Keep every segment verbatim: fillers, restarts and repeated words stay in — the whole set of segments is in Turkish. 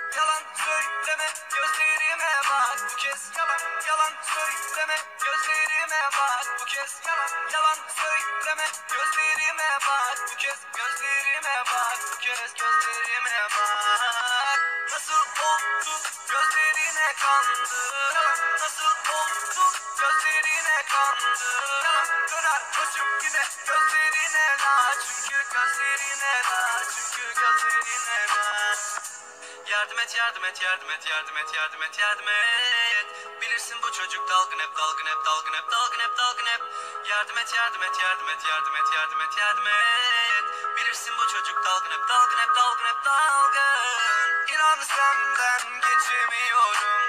yalan söyleme, gözlerime bak bu kez. Yalan, yalan söyleme, gözlerime bak bu kez. Yalan, yalan söyleme, gözlerime bak bu kez. Gözlerime bak bu kez, gözlerime bak. Nasıl oldu gözlerine kandım, nasıl oldu gözlerine kandım. Döner başım yine gözlerine la, çünkü gözlerine la, çünkü gözlerine la. Yardım et, yardım et, yardım et, yardım et, yardım et, yardım et. Bilirsin bu çocuk dalgın hep, dalgın hep, dalgın hep, dalgın hep, dalgın hep. Yardım et, yardım et, yardım et, yardım et, yardım et, yardım et. Bilirsin bu çocuk dalgın hep, dalgın hep, dalgın hep, dalgın. İnan senden geçemiyorum.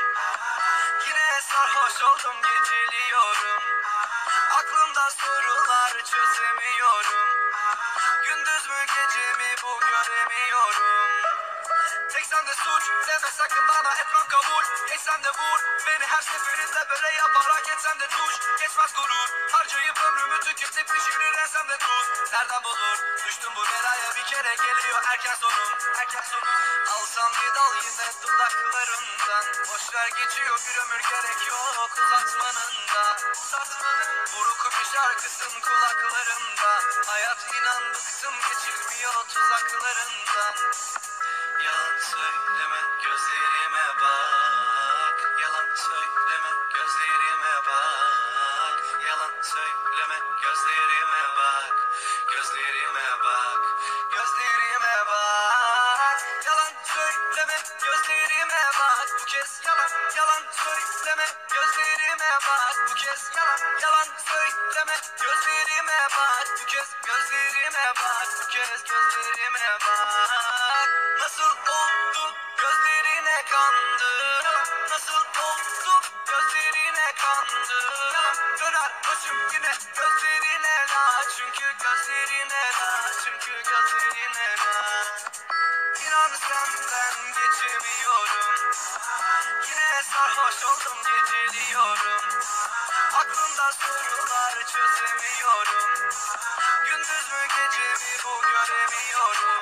Yine sarhoş oldum, geceliyorum. Aklımda sorular çözemiyorum. Gündüz mü gece mi bu göremiyorum. Tek sende suç, deme sakın bana etmem kabul. Geç sen de vur, beni her seferinde böyle yaparak etsen de tuş. Geçmez gurur, harcayıp ömrümü tüketip pişirir ensem de tuz. Nereden bulur, düştüm bu belaya bir kere geliyor erken sonum, erken sonum. Alsam bir dal yine dudaklarından. Boşver geçiyor bir ömür, gerek yok uzatmanın da. Uzatmanın, buruk bir şarkısın kulaklarımda. Hayat inan bıktım, geçirmiyor tuzaklarından. Yalan söyleme, gözlerime bak. Yalan söyleme, gözlerime bak. Yalan söyleme, gözlerime bak. Gözlerime bak, gözlerime bak. Yalan söyleme, gözlerime bak bu kez. Yalan, yalan söyleme, gözlerime bak bu kez. Yalan, yalan söyleme, gözlerime bak bu kez. Gözlerime bak bu kez, gözlerime bak. Nasıl oldu gözlerine kandım, nasıl oldu gözlerine kandım. Döner başım yine gözlerine la, çünkü gözlerine la, çünkü gözlerine la. İnan senden geçemiyorum. Yine sarhoş oldum, geceliyorum. Aklımda sorular çözemiyorum. Gündüz mü gece mi bu göremiyorum.